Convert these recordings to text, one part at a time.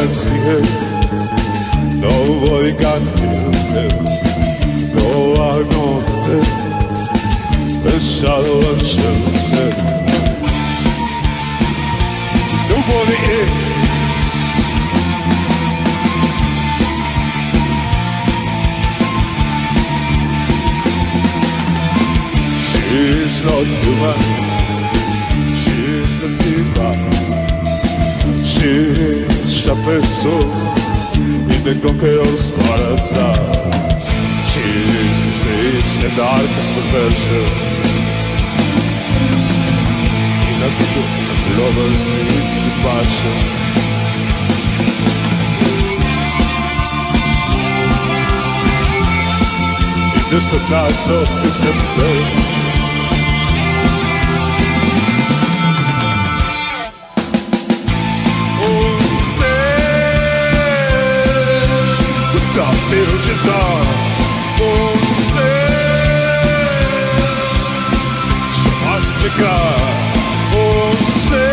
can see him, nobody can feel him. Though I know that the shadow encircles him, nobody is. She's not human, she's the divine. She's a vessel in the conqueror's paradise. She's the seas, the darkest perversion. In a people of lovers meets the passion. In the sad nights of December, Milcząc puste Szamastyka puste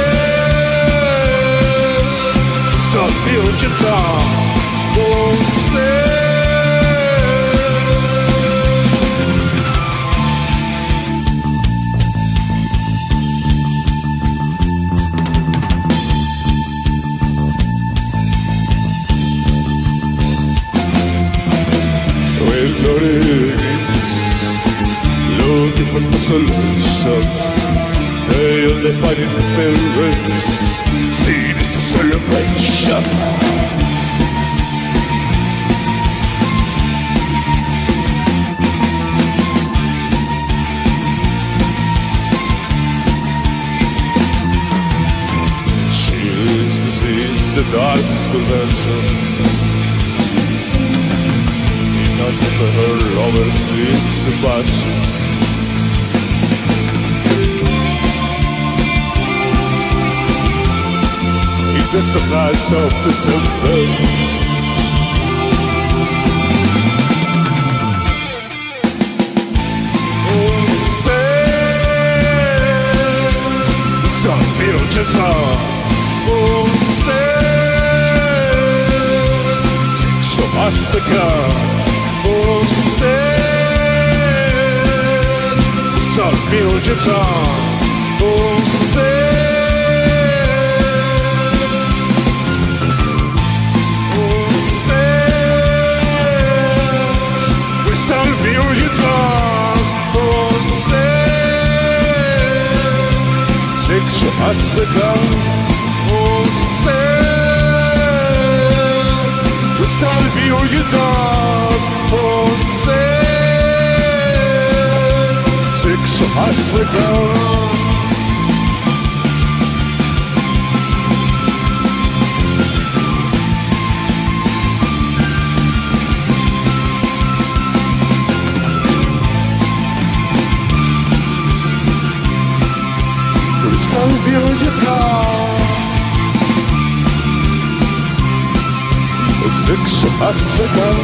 Stop milcząc puste looking for the solution. They'll define in the parents. See this the celebration. She's the seas, the darkest perversion. For her lovers needs a passion. In the sad nights of December, some milcząc puste Szamastyka puste Stop milcząc puste puste Stop milcząc puste Szamastyka puste Stop milcząc puste Szamastyka Stop milcząc Szamastyka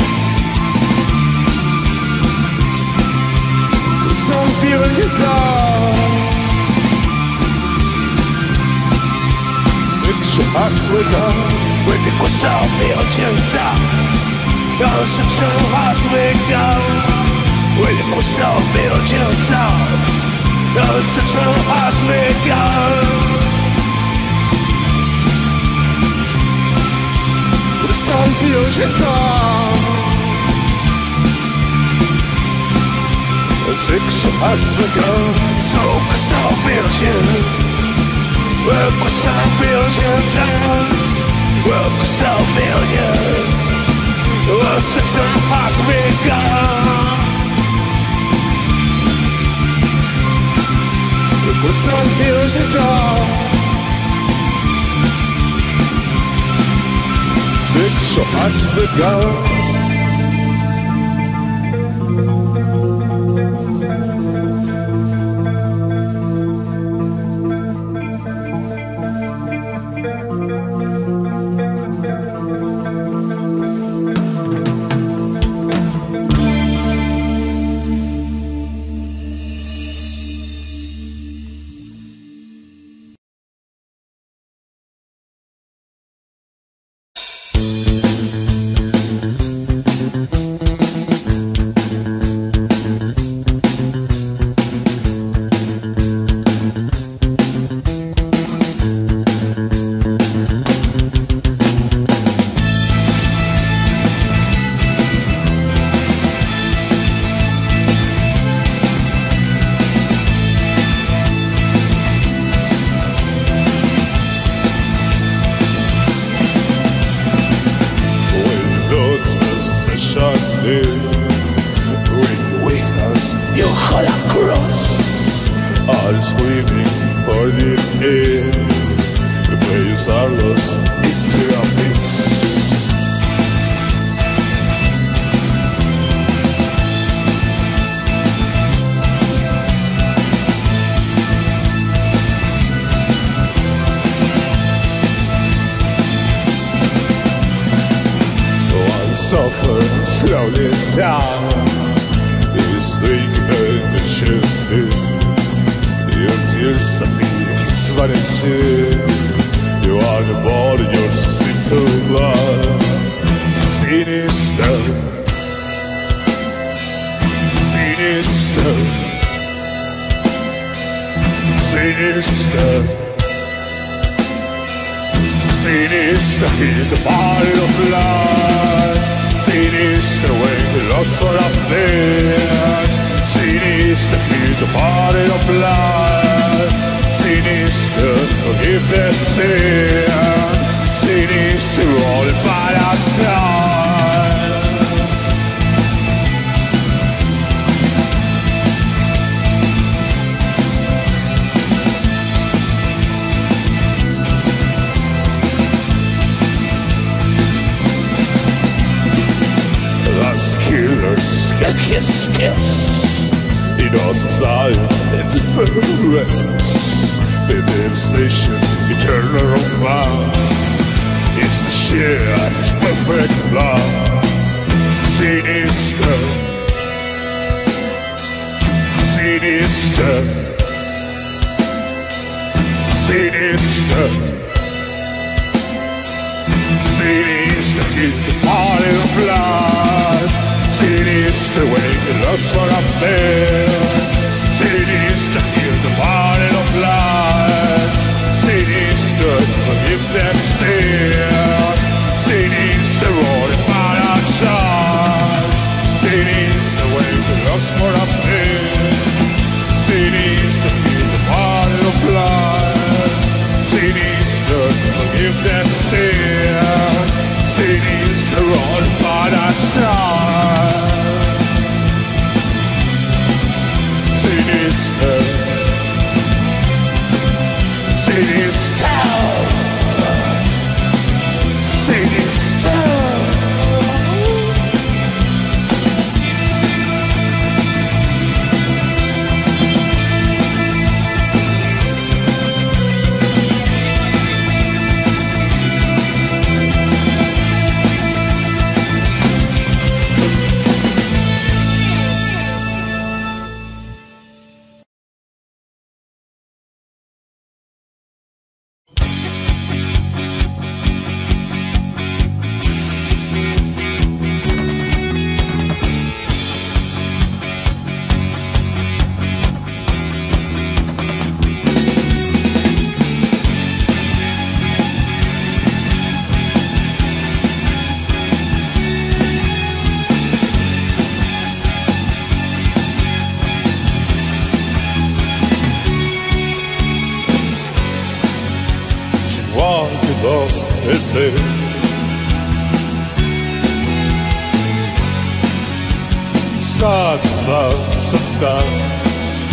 Stop milcząc Szamastyka When it was stop milcząc Szamastyka When it was stop milcząc Szamastyka Stop milcząc Szamastyka So stop milcząc Stop milcząc Stop milcząc Szamastyka Stop milcząc Szamastyka live. With wings you hold across. Are screaming for the ends. The players are lost into a mix. Suffer slowly down. He's thinking the shit. Your tears are feeling his vanity. You are the body, your simple blood. Sinister, sinister, sinister, sinister. He's the body of lies. Sinister when the lost for a man. Sinister he's the body of life. Sinister forgive the sin. Sinister all the fight outside. Killers get his kiss. He doesn't die in difference. The devastation, eternal romance. It's the shit's perfect love. Sinister, sinister, sinister, sinister. He's the party of lies. Sinister when the lust for a man. Sinister here's the body of life. Sinister forgive that sin. Sinister all the fire outside. Sinister when the lust for a man. Sinister here's the body of life. Sinister forgive that sin. Sinister all the fire outside. Sinister, sinister, sinister. Sad clouds of skies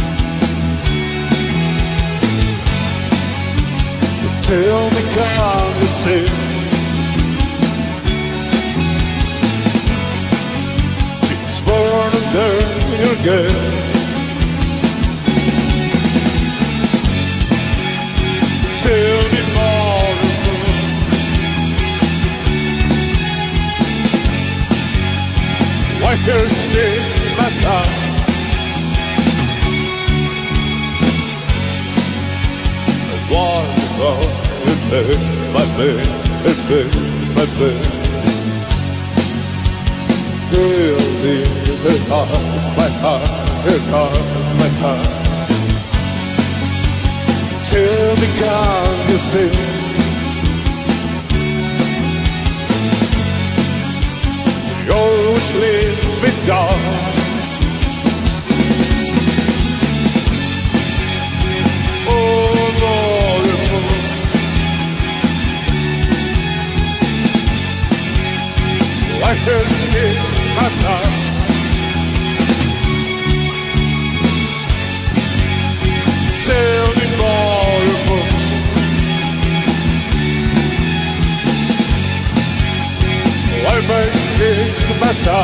tell me can't you see she's born under your gate. Tell me more. Why here stay my time? I want to go in bed, my bed, in bed, my bed. Guilty, my heart, my heart. Tell me can't you see? You always live in dark. Oh, more and more. I can still my stigmata. Tell me more. Why my stigmata?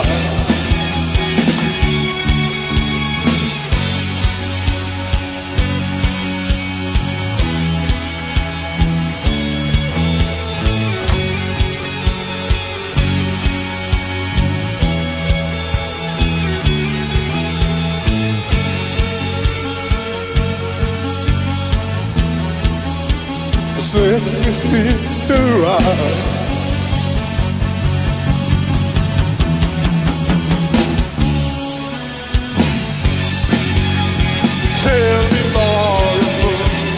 Let me see the rise. Tell me more.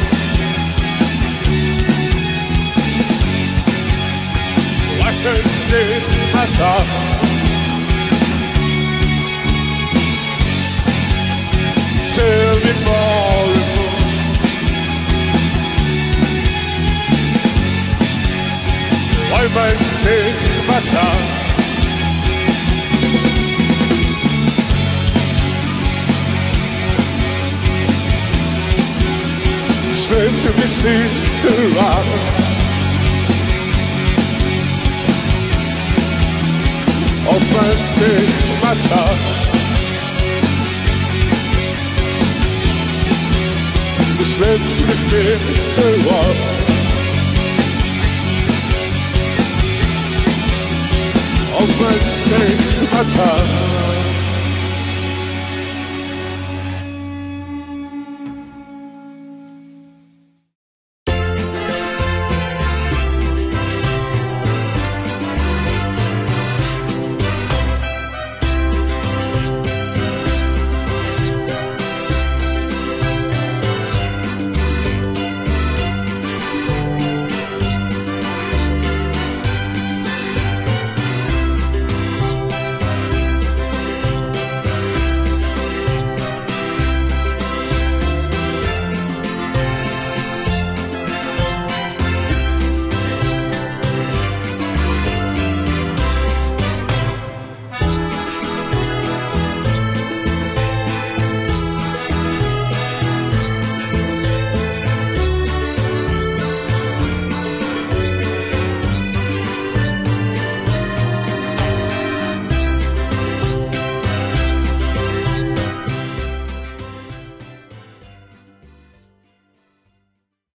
Like a stigmata. Tell me more. Why my stigmata? Straight to be seen around. Of my stigmata. Just let me feel around. Of my stigmata.